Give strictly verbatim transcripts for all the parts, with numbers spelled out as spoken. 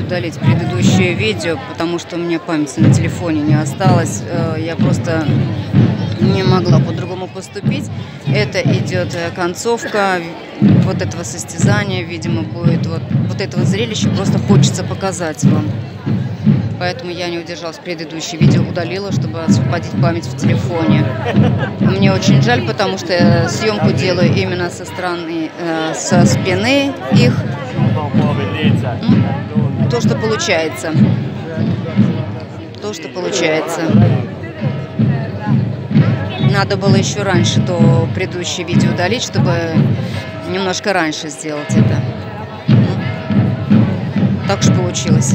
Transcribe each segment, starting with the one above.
удалить предыдущее видео, потому что у меня памяти на телефоне не осталось. Я просто не могла по-другому поступить. Это идет концовка вот этого состязания, видимо, будет вот, вот это вот зрелище, просто хочется показать вам. Поэтому я не удержалась, предыдущее видео удалила, чтобы освободить память в телефоне. Мне очень жаль, потому что я съемку делаю именно со стороны, э, со спины их. Ну, то, что получается. То, что получается. Надо было еще раньше то предыдущее видео удалить, чтобы немножко раньше сделать это. Так уж получилось.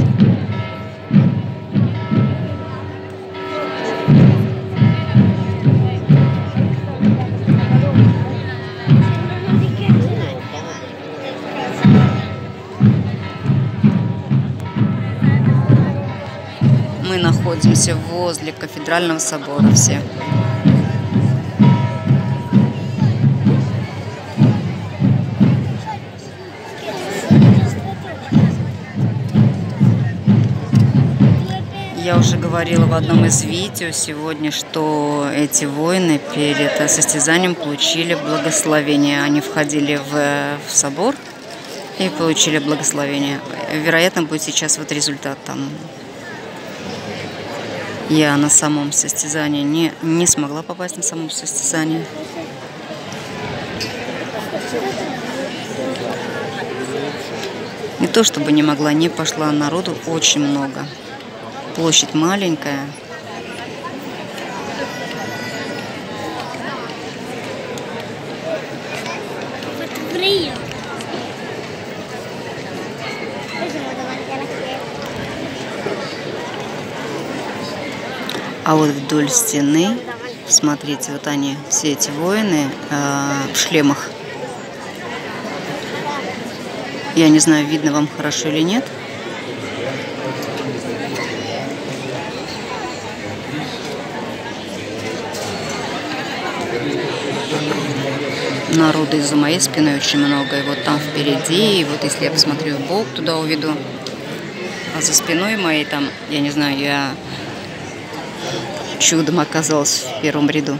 Мы находимся возле кафедрального собора все. Я уже говорила в одном из видео сегодня, что эти воины перед состязанием получили благословение. Они входили в, в собор и получили благословение. Вероятно, будет сейчас вот результат там. Я на самом состязании не, не смогла попасть на самом состязании. Не то чтобы не могла, не пошла, народу очень много. Площадь маленькая. А вот вдоль стены, смотрите, вот они, все эти воины э, в шлемах. Я не знаю, видно вам хорошо или нет. Народу из-за моей спины очень много. И вот там впереди, и вот если я посмотрю в бок, туда уведу. А за спиной моей там, я не знаю, я чудом оказалась в первом ряду.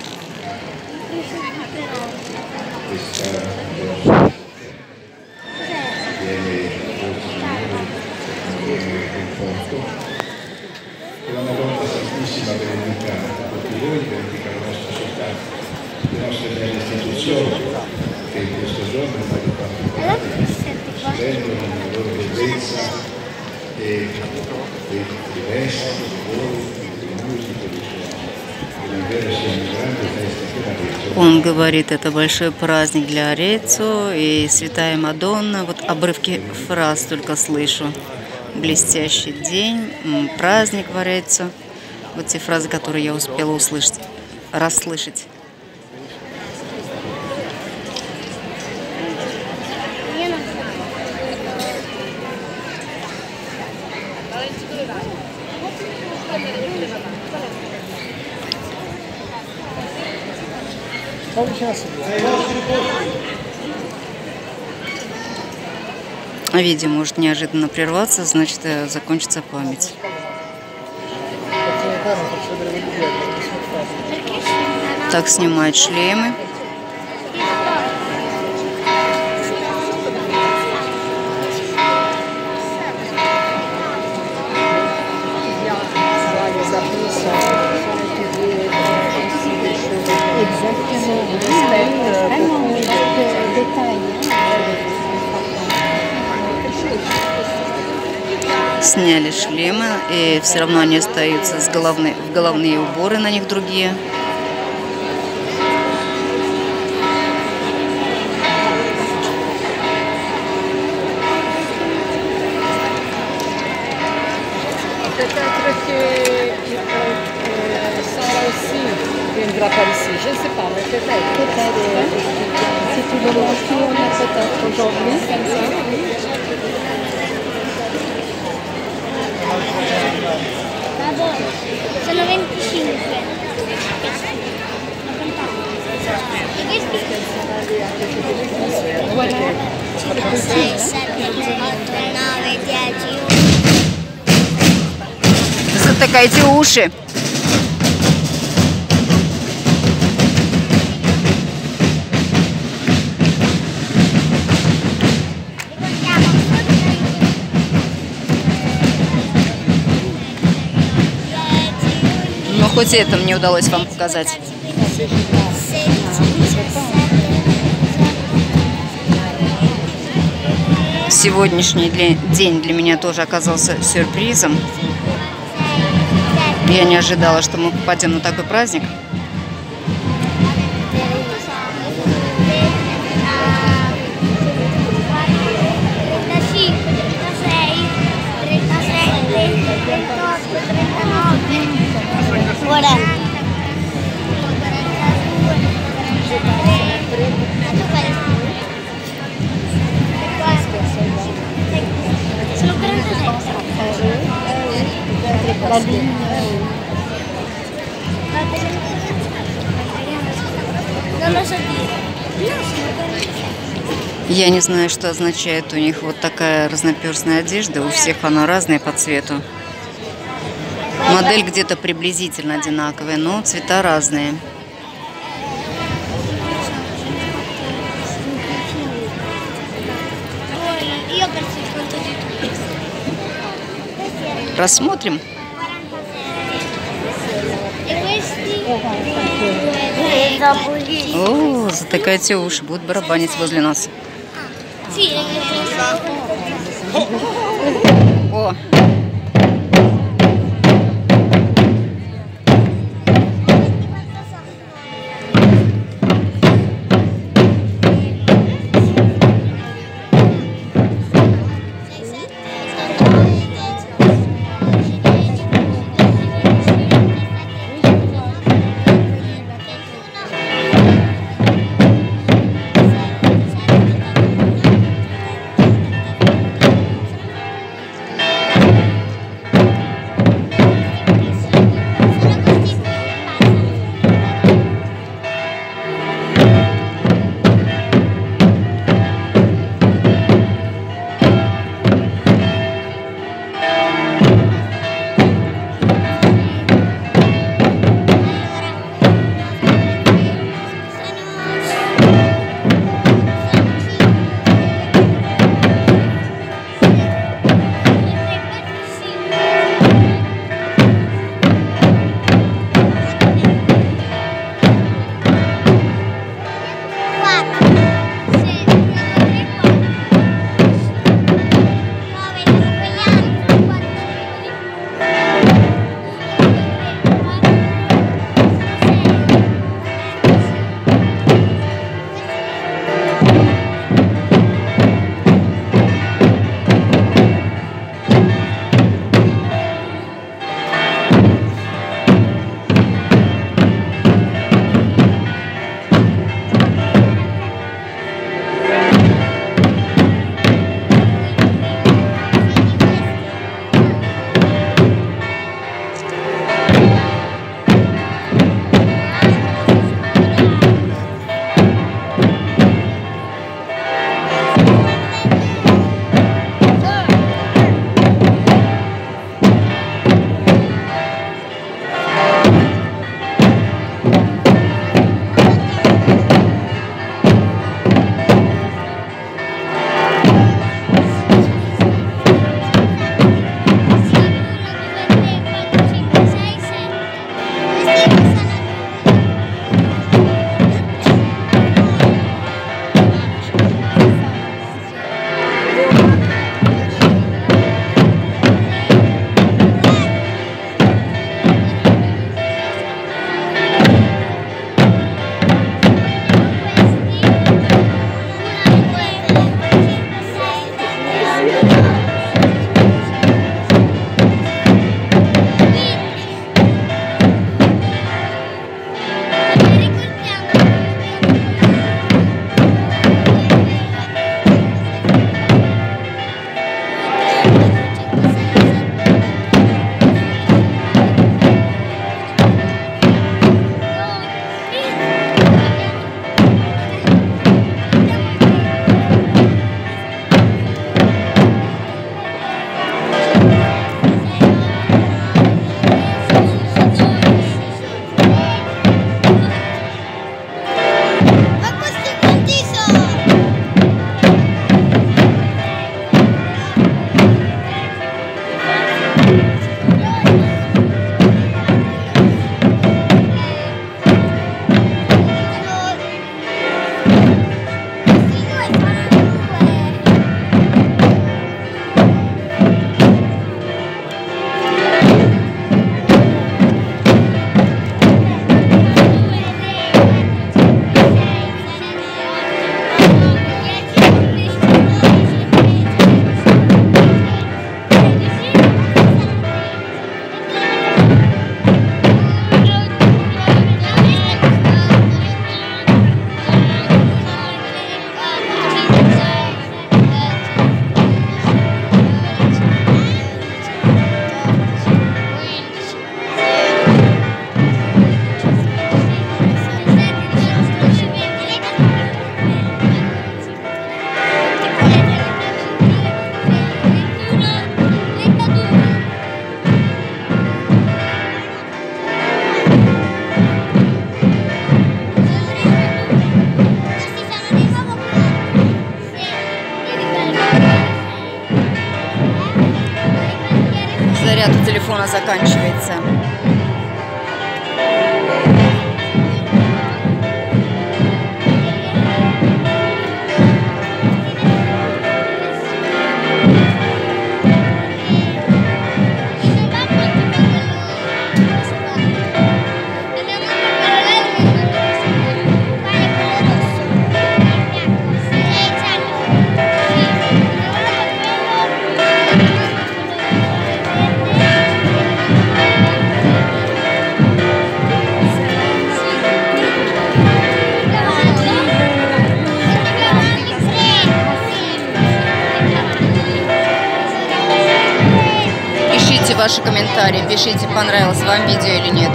Он говорит, это большой праздник для Ареццо и Святая Мадонна. Вот обрывки фраз только слышу. Блестящий день, праздник в Ареццо. Вот те фразы, которые я успела услышать, расслышать. Видео может неожиданно прерваться, значит, закончится память. Так снимают шлемы. Сняли шлемы, и все равно они остаются с головны, в головные уборы на них другие. Sono venticinque. sei, sette, otto, nove, dieci, undici. Затыкайте уши. Но хоть это мне удалось вам показать. Сегодняшний день для меня тоже оказался сюрпризом. Я не ожидала, что мы попадем на такой праздник. Я не знаю, что означает у них вот такая разноперстная одежда. У всех она разная по цвету. Модель где-то приблизительно одинаковая, но цвета разные. Рассмотрим. О, затыкайте уши, будут барабанить возле нас. О! заряд у телефона заканчивается. Пишите ваши комментарии, пишите, понравилось вам видео или нет.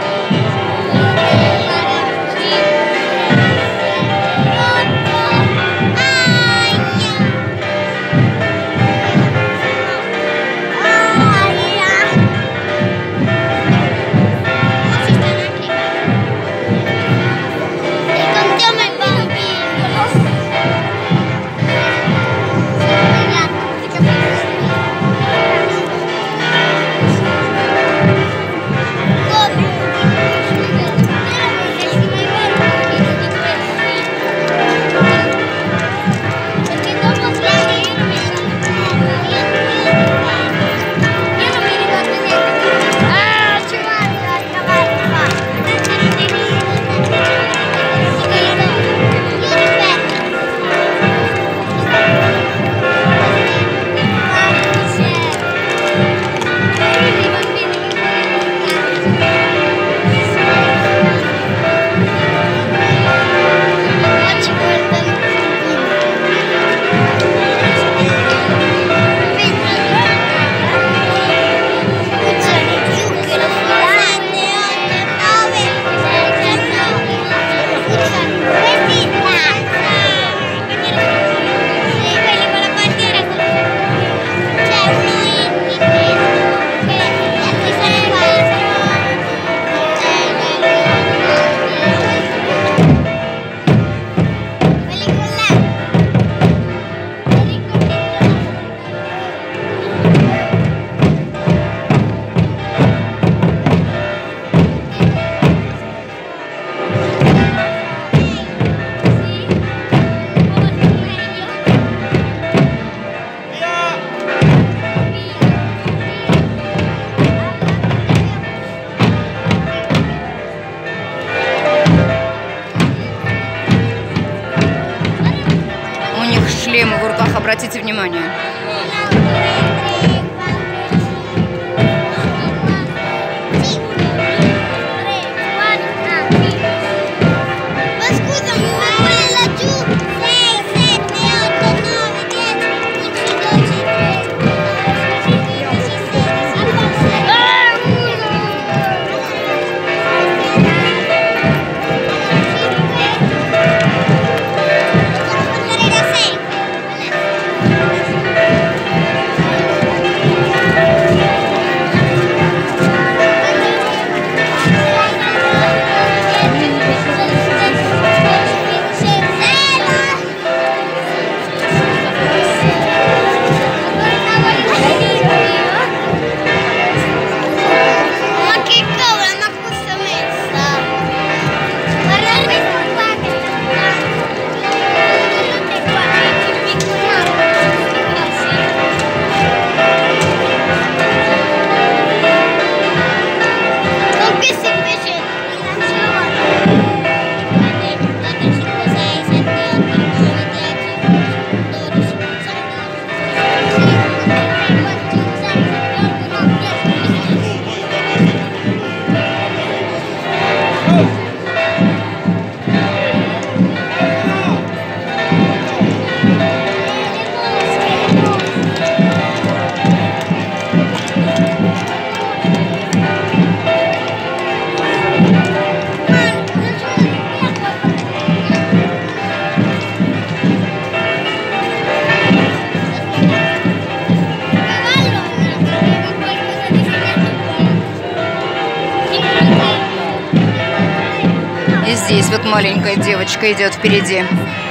Шлемы в руках, обратите внимание. Здесь вот маленькая девочка идет впереди.